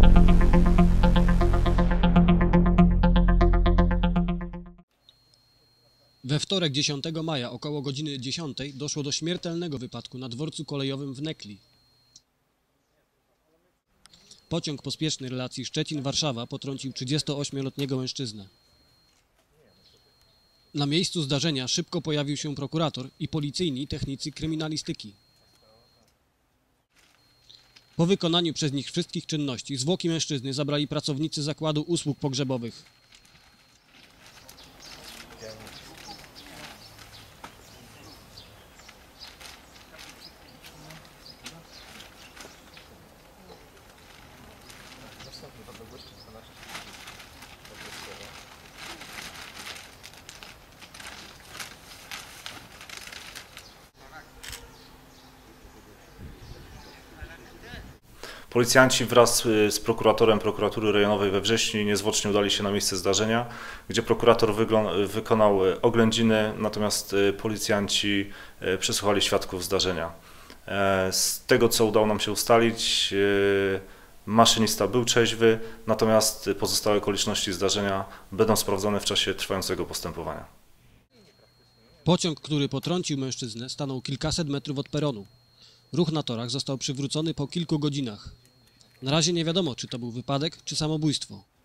We wtorek 10 maja około godziny 10 doszło do śmiertelnego wypadku na dworcu kolejowym w Nekli. Pociąg pospieszny relacji Szczecin-Warszawa potrącił 38-letniego mężczyznę. Na miejscu zdarzenia szybko pojawił się prokurator i policyjni technicy kryminalistyki. Po wykonaniu przez nich wszystkich czynności zwłoki mężczyzny zabrali pracownicy Zakładu Usług Pogrzebowych. Policjanci wraz z prokuratorem Prokuratury Rejonowej we Wrześni niezwłocznie udali się na miejsce zdarzenia, gdzie prokurator wykonał oględziny, natomiast policjanci przesłuchali świadków zdarzenia. Z tego, co udało nam się ustalić, maszynista był trzeźwy, natomiast pozostałe okoliczności zdarzenia będą sprawdzone w czasie trwającego postępowania. Pociąg, który potrącił mężczyznę, stanął kilkaset metrów od peronu. Ruch na torach został przywrócony po kilku godzinach. Na razie nie wiadomo, czy to był wypadek, czy samobójstwo.